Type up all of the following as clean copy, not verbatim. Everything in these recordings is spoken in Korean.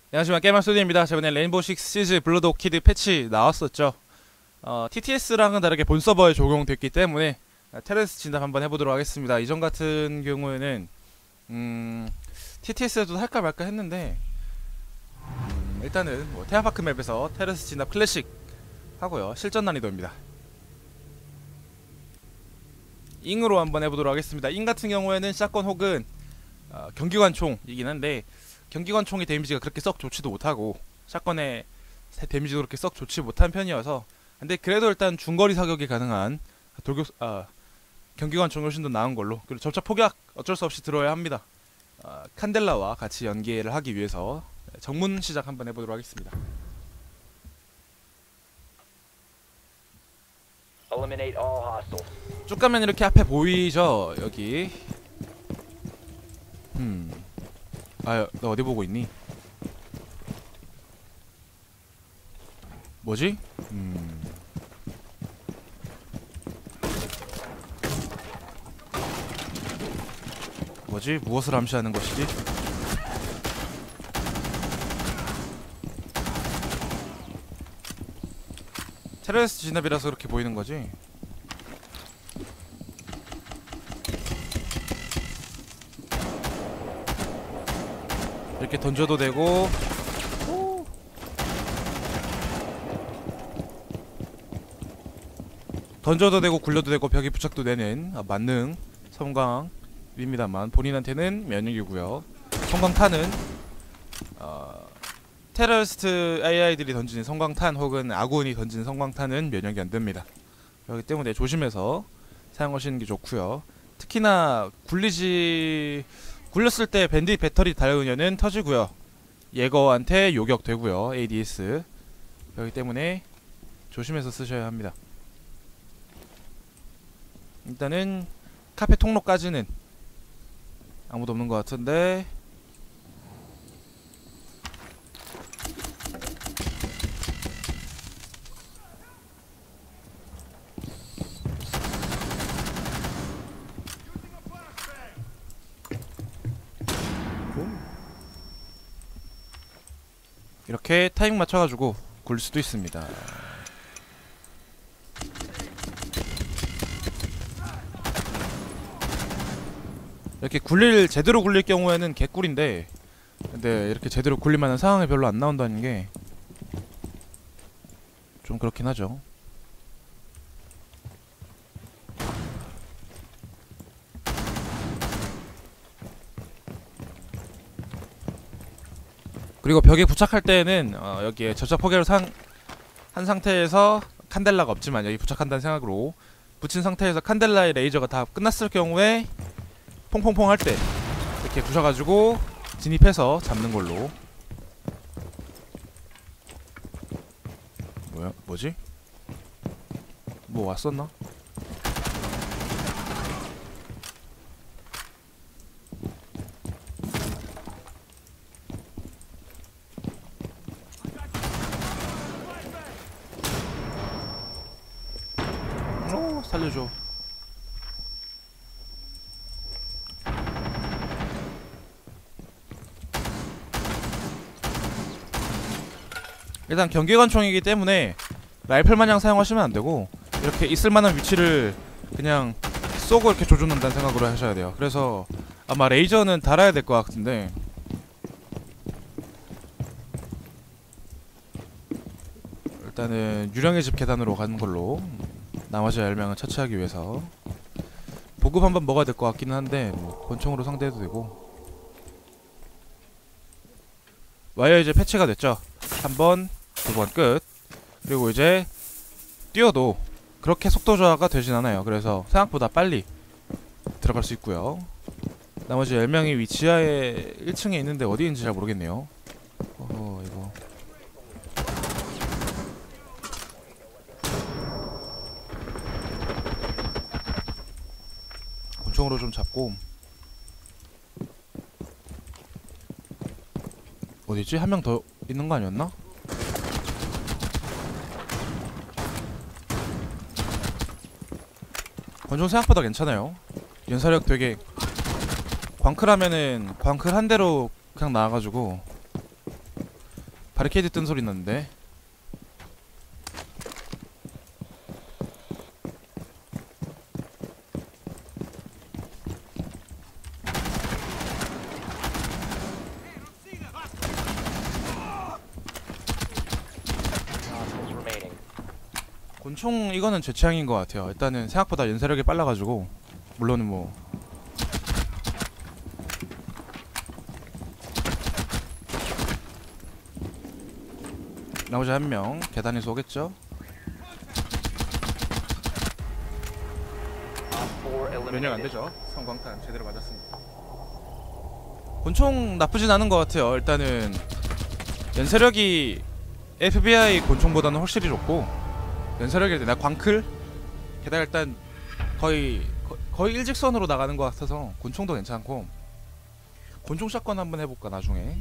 안녕하십니까, 게임맘스튜디오입니다. 저번에 레인보우 식스 시즈 블러드 오키드 패치 나왔었죠. TTS랑은 다르게 본 서버에 적용됐기 때문에 테레스 진답 한번 해보도록 하겠습니다. 이전 같은 경우에는 TTS에도 할까 말까 했는데 일단은 뭐 테마파크 맵에서 테레스 진답 클래식 하고요. 실전 난이도입니다. 잉으로 한번 해보도록 하겠습니다. 잉 같은 경우에는 샷건 혹은 경기관총이긴 한데, 경기관총의 데미지가 그렇게 썩 좋지도 못하고 샷건의 데미지도 그렇게 썩 좋지 못한 편이어서, 근데 그래도 일단 중거리 사격이 가능한 경기관총이 훨씬 더 나은 걸로, 그리고 접착 폭약 어쩔 수 없이 들어야 합니다. 칸델라와 같이 연계를 하기 위해서 정문 시작 한번 해보도록 하겠습니다. 쭉 가면 이렇게 앞에 보이죠? 여기. 너 어디 보고 있니? 뭐지? 뭐지? 무엇을 암시하는 것이지? 테레스 진압이라서 그렇게 보이는 거지? 이렇게 던져도 되고, 던져도 되고 굴려도 되고 벽에 부착도 되는 만능 성광입니다만, 본인한테는 면역이고요. 성광탄은 테러리스트 AI들이 던지는 성광탄 혹은 아군이 던지는 성광탄은 면역이 안됩니다. 그렇기 때문에 조심해서 사용하시는 게 좋고요. 특히나 굴렸을 때 밴딧 배터리 달려오면은 터지고요. 예거한테 요격되고요. ADS. 그렇기 때문에 조심해서 쓰셔야 합니다. 일단은 카페 통로까지는 아무도 없는 것 같은데, 이렇게 타이밍 맞춰가지고 굴릴 수도 있습니다. 이렇게 제대로 굴릴 경우에는 개꿀인데, 근데 이렇게 제대로 굴릴만한 상황이 별로 안 나온다는 게 좀 그렇긴 하죠. 그리고 벽에 부착할 때는 여기에 접착 포개를 한 상태에서, 칸델라가 없지만 여기 부착한다는 생각으로 붙인 상태에서 칸델라의 레이저가 다 끝났을 경우에 퐁퐁퐁 할 때 이렇게 부셔가지고 진입해서 잡는 걸로. 뭐지? 뭐 왔었나? 살려줘. 일단 경계관총이기 때문에 라이플 마냥 사용하시면 안되고, 이렇게 있을만한 위치를 그냥 쏘고 이렇게 조준한다는 생각으로 하셔야 돼요. 그래서 아마 레이저는 달아야 될 것 같은데, 일단은 유령의 집 계단으로 가는 걸로, 나머지 10명을 처치하기 위해서 보급 한번 먹어야 될 것 같기는 한데, 뭐 권총으로 상대해도 되고. 와이어 이제 패치가 됐죠. 한 번, 두 번 끝. 그리고 이제 뛰어도 그렇게 속도 저하가 되진 않아요. 그래서 생각보다 빨리 들어갈 수 있고요. 나머지 10명이 위치하에 1층에 있는데 어디인지 잘 모르겠네요. 이거 권총으로 좀 잡고. 어디지? 한 명 더 있는 거 아니었나? 권총 생각보다 괜찮아요. 연사력 되게, 광클 하면은 광클 한 대로 그냥 나와가지고 바리케이드 뜬 소리 났는데. Hostiles remaining. 곤총 이거는 제 취향인 것 같아요. 일단은 생각보다 연사력이 빨라가지고 물론 뭐 나머지 한 명 계단에서 오겠죠? Op 4 면역 안 eliminated. 되죠? 성광탄 제대로 맞았습니다. 곤총 나쁘진 않은 것 같아요. 일단은 연사력이 FBI 곤총보다는 확실히 좋고, 연사력일 때 나 광클 게다가 일단 거의 일직선으로 나가는 것 같아서 곤총도 괜찮고, 곤총 샷건 한번 해볼까 나중에.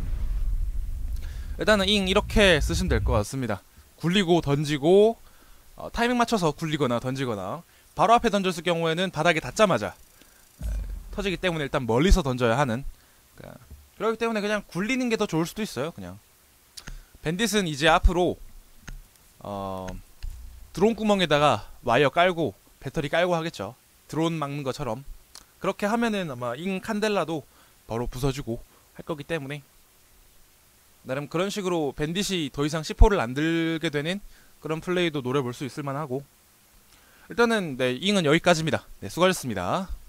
일단은 잉 이렇게 쓰시면 될 것 같습니다. 굴리고 던지고, 타이밍 맞춰서 굴리거나 던지거나, 바로 앞에 던졌을 경우에는 바닥에 닿자마자 터지기 때문에 일단 멀리서 던져야 하는, 그렇기 때문에 그냥 굴리는 게 더 좋을 수도 있어요. 그냥 밴딧은 이제 앞으로 드론 구멍에다가 와이어 깔고 배터리 깔고 하겠죠. 드론 막는 것처럼. 그렇게 하면은 아마 잉 칸델라도 바로 부서지고 할 거기 때문에, 나름 그런 식으로 밴딧이 더 이상 C4를 안 들게 되는 그런 플레이도 노려볼 수 있을 만하고. 일단은 네, 잉은 여기까지입니다. 네, 수고하셨습니다.